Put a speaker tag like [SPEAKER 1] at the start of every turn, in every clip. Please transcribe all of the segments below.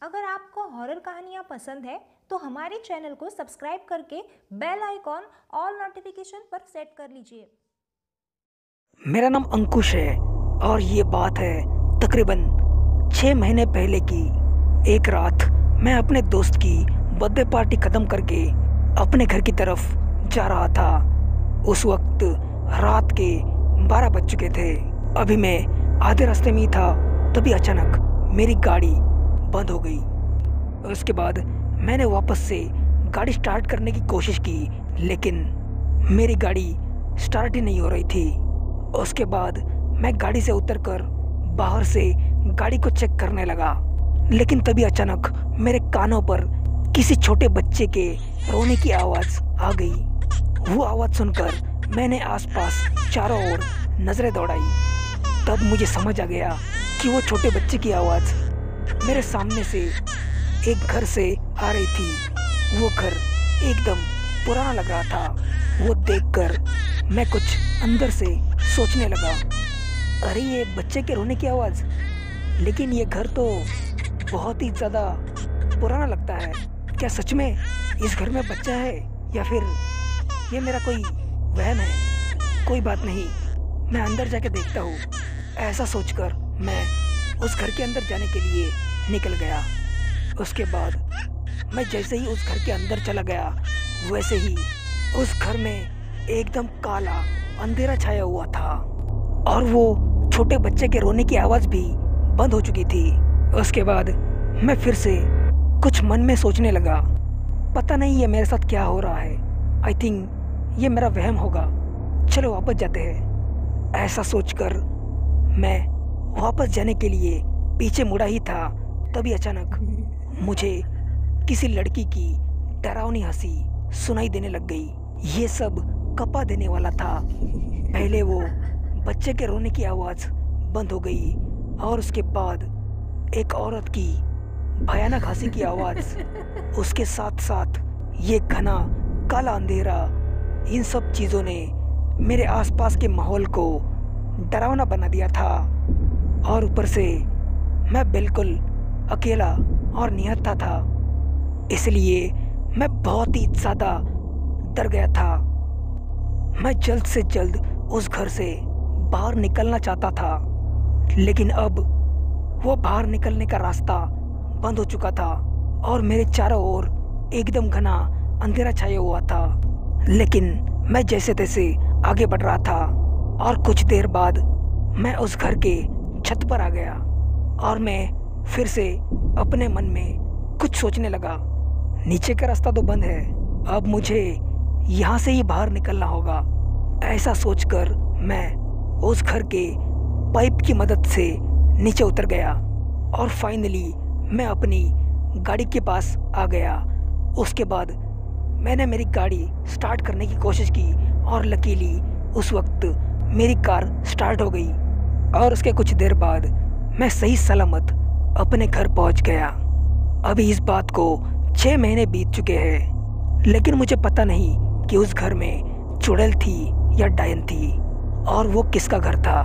[SPEAKER 1] अगर आपको हॉरर कहानियाँ पसंद है तो हमारे चैनल को सब्सक्राइब करके बेल आइकॉन ऑल नोटिफिकेशन पर सेट कर लीजिए।
[SPEAKER 2] मेरा नाम अंकुश है और ये बात है तकरीबन 6 महीने पहले की। एक रात मैं अपने दोस्त की बर्थडे पार्टी ख़त्म करके अपने घर की तरफ जा रहा था। उस वक्त रात के 12 बज चुके थे। अभी मैं आधे रास्ते में ही था, तभी अचानक मेरी गाड़ी बंद हो गई। उसके बाद मैंने वापस से गाड़ी स्टार्ट करने की कोशिश की, लेकिन मेरी गाड़ी स्टार्ट ही नहीं हो रही थी। उसके बाद मैं गाड़ी से उतरकर बाहर से गाड़ी को चेक करने लगा, लेकिन तभी अचानक मेरे कानों पर किसी छोटे बच्चे के रोने की आवाज़ आ गई। वो आवाज़ सुनकर मैंने आसपास चारों ओर नज़रें दौड़ाई। तब मुझे समझ आ गया कि वो छोटे बच्चे की आवाज़ मेरे सामने से एक घर से आ रही थी। वो घर एकदम पुराना लग रहा था। वो देखकर मैं कुछ अंदर से सोचने लगा, अरे ये बच्चे के रोने की आवाज़, लेकिन ये घर तो बहुत ही ज़्यादा पुराना लगता है। क्या सच में इस घर में बच्चा है या फिर ये मेरा कोई वहम है? कोई बात नहीं, मैं अंदर जाके देखता हूँ। ऐसा सोचकर मैं उस घर के अंदर जाने के लिए निकल गया। उसके बाद मैं जैसे ही उस घर के अंदर चला गया, वैसे ही उस घर में एकदम काला अंधेरा छाया हुआ था और वो छोटे बच्चे के रोने की आवाज़ भी बंद हो चुकी थी। उसके बाद मैं फिर से कुछ मन में सोचने लगा, पता नहीं ये मेरे साथ क्या हो रहा है। आई थिंक ये मेरा वहम होगा, चलो वापस जाते हैं। ऐसा सोचकर मैं वापस जाने के लिए पीछे मुड़ा ही था, तभी अचानक मुझे किसी लड़की की डरावनी हंसी सुनाई देने लग गई। ये सब कपा देने वाला था। पहले वो बच्चे के रोने की आवाज़ बंद हो गई और उसके बाद एक औरत की भयानक हंसी की आवाज़, उसके साथ साथ ये घना काला अंधेरा, इन सब चीज़ों ने मेरे आसपास के माहौल को डरावना बना दिया था। और ऊपर से मैं बिल्कुल अकेला और निहत्था था, इसलिए मैं बहुत ही ज़्यादा डर गया था। मैं जल्द से जल्द उस घर से बाहर निकलना चाहता था, लेकिन अब वो बाहर निकलने का रास्ता बंद हो चुका था और मेरे चारों ओर एकदम घना अंधेरा छाया हुआ था। लेकिन मैं जैसे तैसे आगे बढ़ रहा था और कुछ देर बाद मैं उस घर के छत पर आ गया और मैं फिर से अपने मन में कुछ सोचने लगा। नीचे का रास्ता तो बंद है, अब मुझे यहाँ से ही बाहर निकलना होगा। ऐसा सोचकर मैं उस घर के पाइप की मदद से नीचे उतर गया और फाइनली मैं अपनी गाड़ी के पास आ गया। उसके बाद मैंने मेरी गाड़ी स्टार्ट करने की कोशिश की और लकीली उस वक्त मेरी कार स्टार्ट हो गई और उसके कुछ देर बाद मैं सही सलामत अपने घर पहुंच गया। अभी इस बात को 6 महीने बीत चुके हैं, लेकिन मुझे पता नहीं कि उस घर में चुड़ैल थी या डायन थी और वो किसका घर था।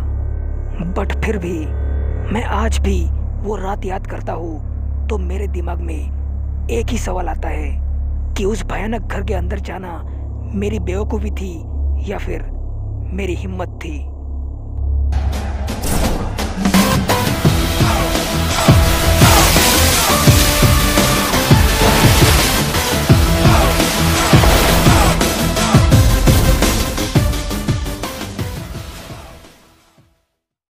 [SPEAKER 2] बट फिर भी मैं आज भी वो रात याद करता हूँ तो मेरे दिमाग में एक ही सवाल आता है कि उस भयानक घर के अंदर जाना मेरी बेवकूफ़ी थी या फिर मेरी हिम्मत थी।